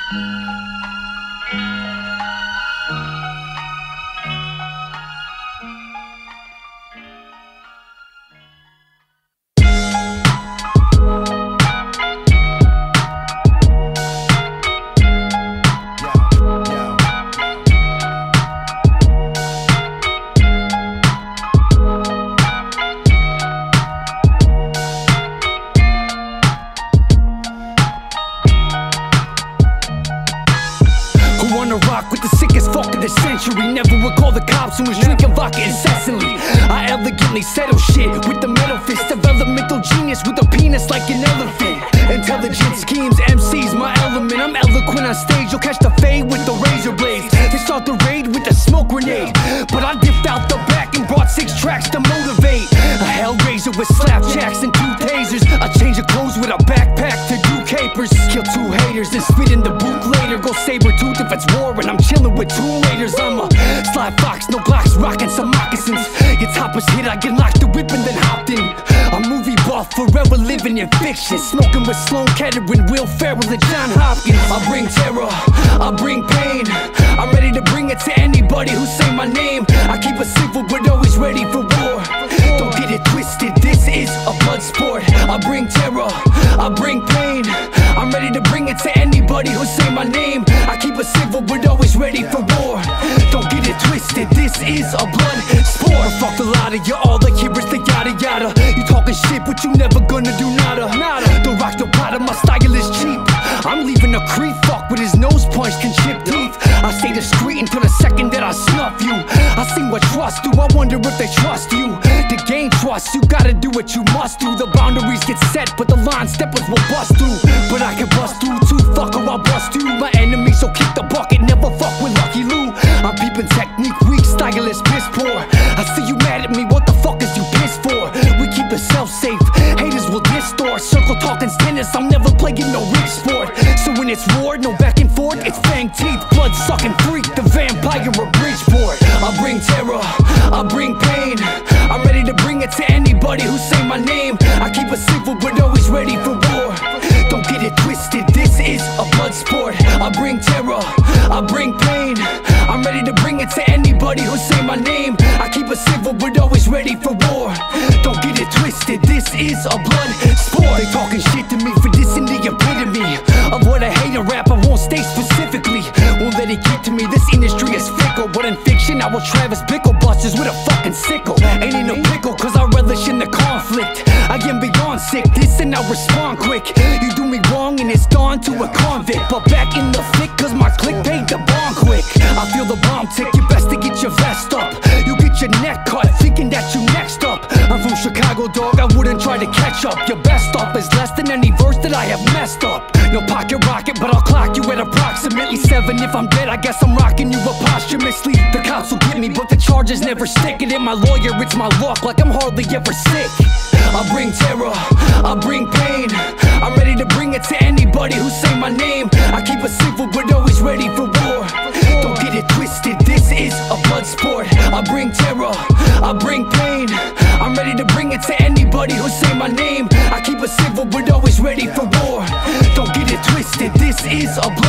Rock with the sickest fuck of the century. Never recall the cops who was drinking vodka incessantly. I elegantly settle shit with the metal fist. Developmental genius with a penis like an elephant. Intelligent schemes, MC's my element. I'm eloquent on stage, you'll catch the fade with the razor blades. They start the raid with a smoke grenade, but I dipped out the back and brought 6 tracks to motivate. A hellraiser with slapjacks and 2 tasers. A change of clothes with a backpack to do capers. Kill 2 haters and spit in the boot later. Go saber tooth if it's war and I'm chilling with 2 raiders. I'm a sly fox, no blocks, rocking some moccasins. Your toppers hit, I get locked the whip and then hopped in. A movie buff, forever living in fiction. Smoking with Sloan Kettering, Will Ferrell and John Hopkins. I bring terror, I bring pain. I'm ready to bring it to anybody who say my name. I keep it simple but always ready for war. Don't get it twisted, this is a blood sport. I bring terror, I bring pain. I'm ready to bring it to anybody who say my name. I keep it simple but always ready for war. Don't get it twisted, this is a blood sport. Fuck a lot of you, all I hear is the yada yada. You talking shit but you never gonna do nada. Don't rock your Prada, my style is cheap. I'm leaving a creep fuck with his nose punched and chipped teeth. I stay discreet until the second that I snuff you. I see what trust do, I wonder if they trust you. To gain trust, you gotta do what you must do. The boundaries get set, but the line steppers will bust through. But I can bust through too, fuck or I'll bust you. My enemies, so kick the bucket, never fuck with Lucky Lou. I'm peeping technique weak, stylist piss poor. I see you mad at me, what the fuck is you pissed for? We keep the self safe, haters will distort. Circle talking's tennis, I'm never playing no rich sport. So when it's war, no back and forth, it's fang teeth, blood sucking freak, the vampire of Bridgeport. I bring terror, I bring pain. I'm ready to bring it to anybody who say my name. I keep it simple but always ready for war. Don't get it twisted, this is a blood sport. I bring terror, I bring pain. I'm ready to bring it to anybody who say my name. I keep it simple but always ready for war. Don't get it twisted, this is a blood sport. They talking shit to me for dissing the epitome of what I hate in rap. I won't state specifically, won't let it get to me. This industry is fickle, but in fiction I will Travis Bickle busters with a fucking sickle. Ain't in no pickle cause I relish in the conflict. I am beyond sick, this and I respond quick. You do me wrong and it's gone to a convict, but back in the thick cause my click paid the bond quick. I feel the bomb tick, you best to get your vest up. You get your neck cut thinking that you next up. I'm from Chicago, dog, I wouldn't try to catch up. Your best up is less than any verse that I have messed up. No pocket rocket, but I'll clock you at approximately 7. If I'm dead, I guess I'm rocking you up posthumously. The cops will get me, but the charges never stick. It ain't my lawyer, it's my luck, like I'm hardly ever sick. I bring terror, I bring pain. I'm ready to bring it to anybody who say my name. I keep it simple but always ready for war. Don't get it twisted, this is a blood sport. I bring terror, I bring pain. I'm ready to bring it to anybody who say my name. I keep it simple but always ready for war. Don't get it twisted, this is a blood